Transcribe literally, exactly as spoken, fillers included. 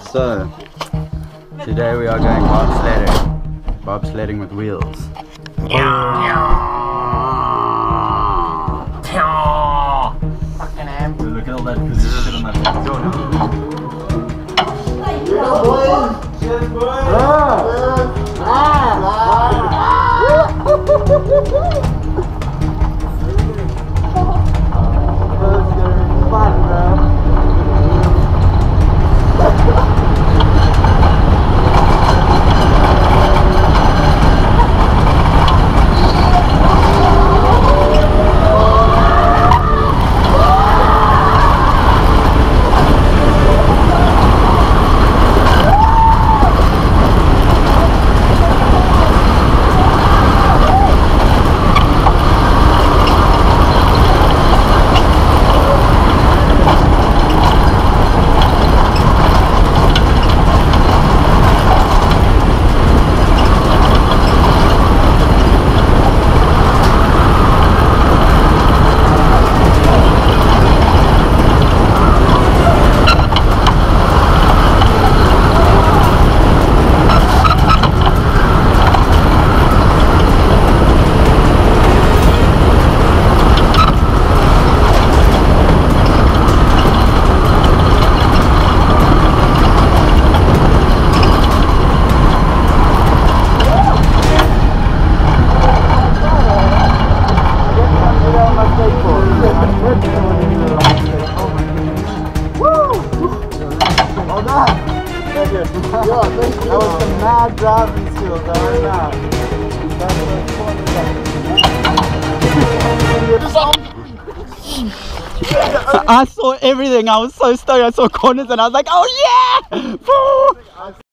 So, today we are going bobsledding. Bobsledding with wheels. Fucking am. Look at all that position on that door. Yeah, boys. Cheers, boys. Ah. Ah. That's gonna be fun, bro. Yo, thank you. That was some mad driving skills, right now. I saw everything. I was so stoked. I saw corners and I was like, oh yeah!